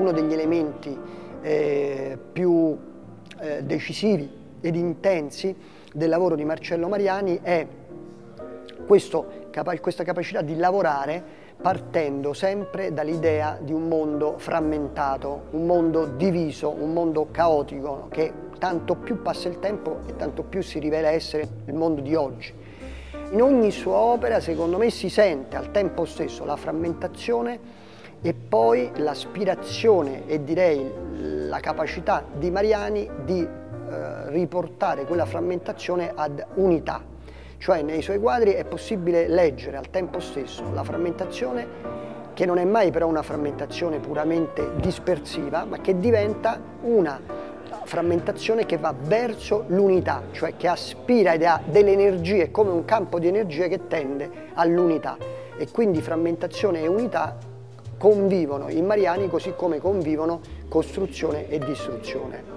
uno degli elementi più decisivi ed intensi del lavoro di Marcello Mariani è questa capacità di lavorare partendo sempre dall'idea di un mondo frammentato, un mondo diviso, un mondo caotico, che tanto più passa il tempo e tanto più si rivela essere il mondo di oggi. In ogni sua opera, secondo me, si sente al tempo stesso la frammentazione e poi l'aspirazione e direi la capacità di Mariani di riportare quella frammentazione ad unità. Cioè nei suoi quadri è possibile leggere al tempo stesso la frammentazione, che non è mai però una frammentazione puramente dispersiva, ma che diventa una frammentazione che va verso l'unità, cioè che aspira ed ha delle energie, come un campo di energie che tende all'unità. E quindi frammentazione e unità convivono in Mariani così come convivono costruzione e distruzione.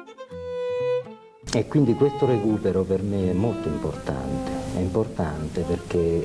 E quindi questo recupero per me è molto importante, perché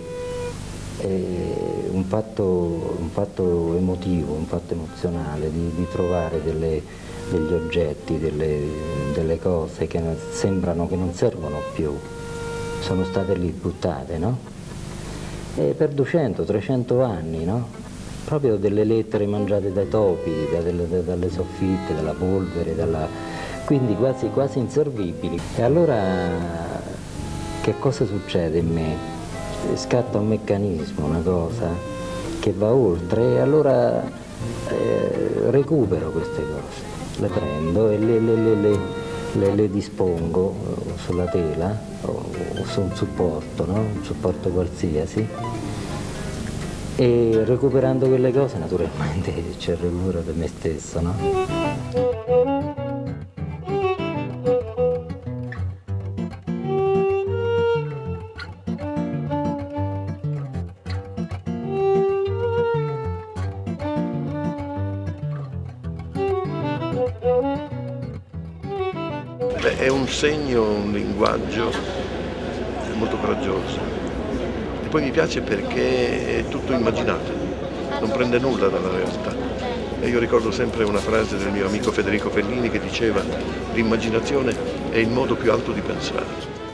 è un fatto emotivo, un fatto emozionale di trovare degli oggetti, delle cose che sembrano che non servono più, sono state lì buttate, no? E per 200-300 anni, no? Proprio delle lettere mangiate dai topi, dalle soffitte, dalla polvere, quindi quasi inservibili. E allora che cosa succede in me? Scatta un meccanismo, una cosa che va oltre, e allora recupero queste cose, le prendo e le dispongo sulla tela o su un supporto, no? Un supporto qualsiasi, e recuperando quelle cose naturalmente c'è il recupero di me stesso, no? È un segno, un linguaggio molto coraggioso, e poi mi piace perché è tutto immaginato, non prende nulla dalla realtà. E io ricordo sempre una frase del mio amico Federico Fellini che diceva: l'immaginazione è il modo più alto di pensare.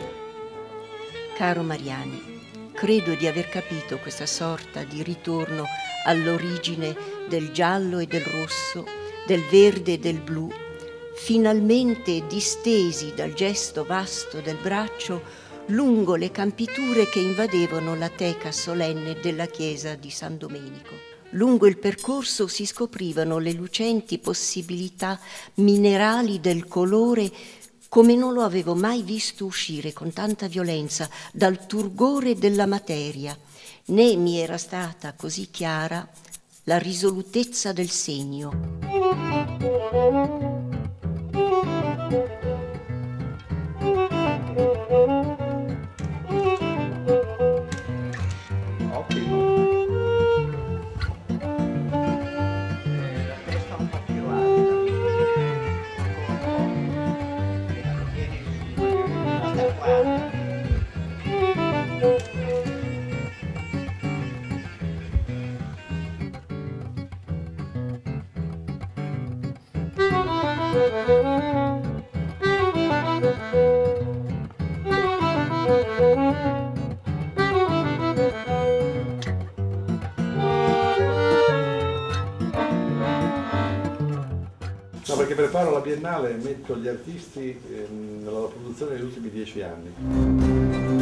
Caro Mariani, credo di aver capito questa sorta di ritorno all'origine del giallo e del rosso, del verde e del blu, finalmente distesi dal gesto vasto del braccio lungo le campiture che invadevano la teca solenne della chiesa di San Domenico. Lungo il percorso si scoprivano le lucenti possibilità minerali del colore come non lo avevo mai visto uscire con tanta violenza dal turgore della materia, né mi era stata così chiara la risolutezza del segno. No, perché preparo la Biennale e metto gli artisti nella produzione degli ultimi 10 anni.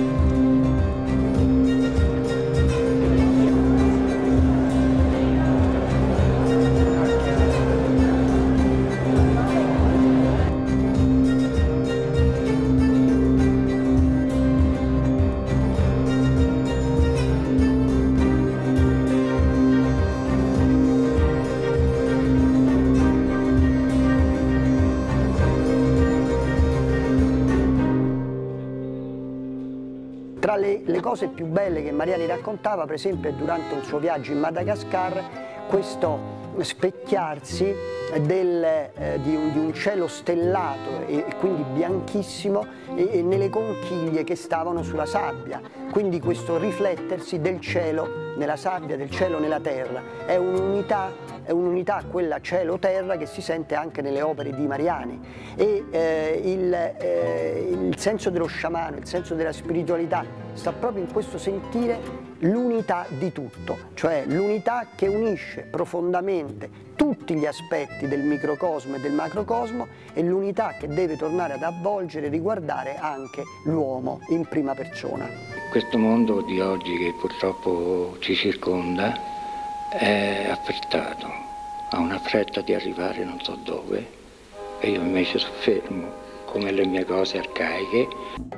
Tra le cose più belle che Mariani raccontava, per esempio, è durante un suo viaggio in Madagascar, questo specchiarsi di un cielo stellato e quindi bianchissimo nelle conchiglie che stavano sulla sabbia. Quindi questo riflettersi del cielo nella sabbia, del cielo nella terra, è un'unità quella cielo-terra che si sente anche nelle opere di Mariani, e il senso dello sciamano, il senso della spiritualità sta proprio in questo sentire l'unità di tutto, cioè l'unità che unisce profondamente tutti gli aspetti del microcosmo e del macrocosmo, e l'unità che deve tornare ad avvolgere e riguardare anche l'uomo in prima persona. Questo mondo di oggi che purtroppo ci circonda è affrettato, ha una fretta di arrivare non so dove, e io invece sono fermo come le mie cose arcaiche.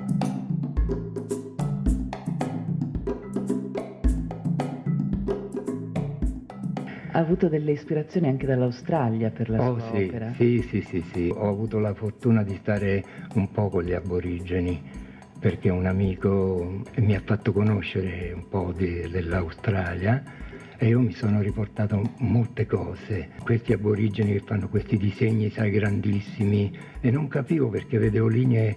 Ha avuto delle ispirazioni anche dall'Australia per la sua opera? Sì. Ho avuto la fortuna di stare un po' con gli aborigeni, perché un amico mi ha fatto conoscere un po' dell'Australia, e io mi sono riportato molte cose. Questi aborigeni che fanno questi disegni, sai, grandissimi, e non capivo, perché vedevo linee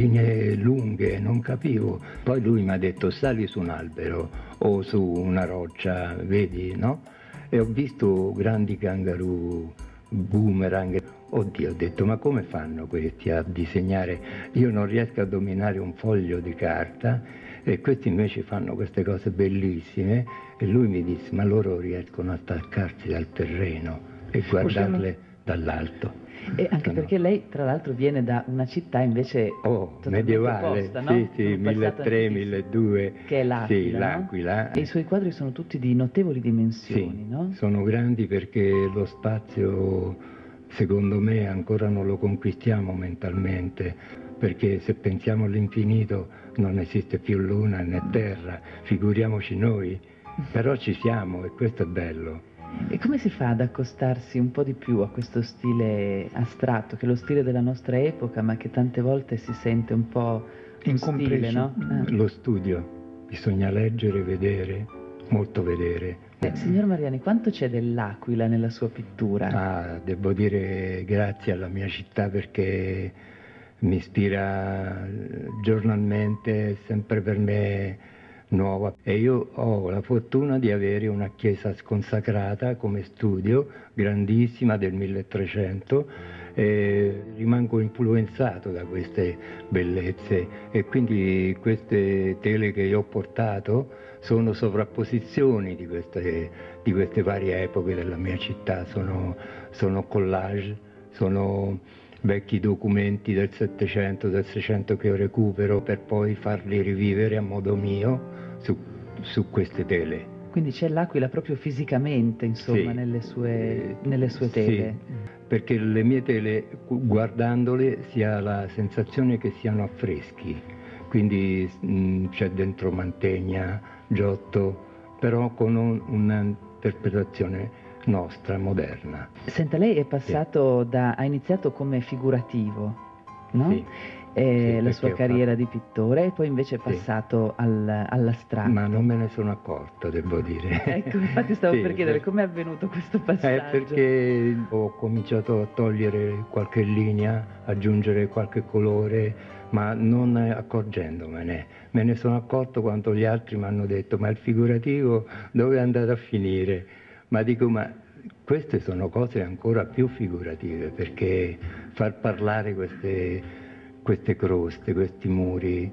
lunghe, non capivo. Poi lui mi ha detto: sali su un albero o su una roccia, vedi, no? E ho visto grandi kangaroo, boomerang. Oddio, ho detto: ma come fanno questi a disegnare? Io non riesco a dominare un foglio di carta, e questi invece fanno queste cose bellissime. E lui mi disse: ma loro riescono a staccarsi dal terreno e guardarle dall'alto. E anche perché lei, tra l'altro, viene da una città invece medievale, opposta, no? Sì, 1300, 1200, che è l'Aquila, sì, l'Aquila. No? E i suoi quadri sono tutti di notevoli dimensioni, sì, no? Sono grandi, perché lo spazio, secondo me, ancora non lo conquistiamo mentalmente, perché se pensiamo all'infinito non esiste più luna né terra, figuriamoci noi, però ci siamo, e questo è bello. E come si fa ad accostarsi un po' di più a questo stile astratto, che è lo stile della nostra epoca, ma che tante volte si sente un po' ostile, no? Lo studio, bisogna leggere, vedere, molto vedere. Signor Mariani, quanto c'è dell'Aquila nella sua pittura? Devo dire grazie alla mia città, perché mi ispira giornalmente, è sempre per me nuova, e io ho la fortuna di avere una chiesa sconsacrata come studio, grandissima, del 1300, e rimango influenzato da queste bellezze, e quindi queste tele che io ho portato sono sovrapposizioni di queste varie epoche della mia città, sono collage, sono vecchi documenti del 700, del 600 che io recupero per poi farli rivivere a modo mio su queste tele. Quindi c'è l'Aquila proprio fisicamente, insomma, sì, nelle sue tele. Sì, perché le mie tele, guardandole, si ha la sensazione che siano affreschi, quindi c'è dentro mantegna, Giotto, però con un'interpretazione nostra, moderna. Senta, lei è passato ha iniziato come figurativo, no? Sì. La sua carriera di pittore, e poi invece è passato all'astratto. Ma non me ne sono accorto, devo dire. Ecco, infatti stavo per chiedere come è avvenuto questo passaggio. Perché ho cominciato a togliere qualche linea, aggiungere qualche colore, ma non accorgendomene. Me ne sono accorto quando gli altri mi hanno detto: ma il figurativo dove è andato a finire? Ma dico: ma queste sono cose ancora più figurative, perché far parlare queste croste, questi muri,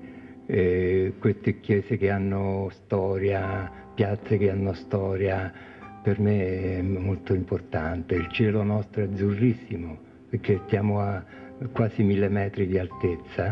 queste chiese che hanno storia, piazze che hanno storia, per me è molto importante. Il cielo nostro è azzurrissimo, perché stiamo a quasi 1000 metri di altezza,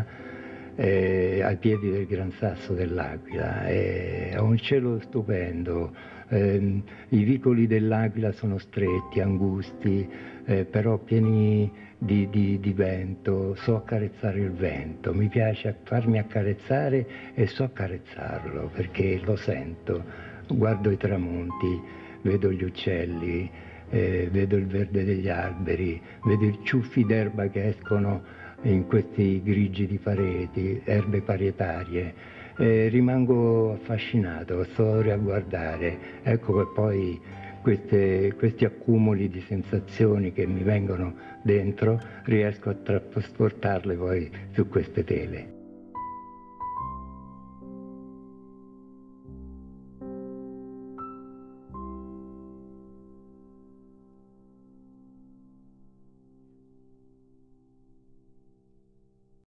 ai piedi del Gran Sasso dell'Aquila, ha un cielo stupendo. I vicoli dell'Aquila sono stretti, angusti, però pieni di vento. So accarezzare il vento, mi piace farmi accarezzare e so accarezzarlo, perché lo sento. Guardo i tramonti, vedo gli uccelli, vedo il verde degli alberi, vedo i ciuffi d'erba che escono in questi grigi di pareti, erbe parietarie. Rimango affascinato, sto a guardare. Ecco che poi questi accumuli di sensazioni che mi vengono dentro, riesco a trasportarle poi su queste tele.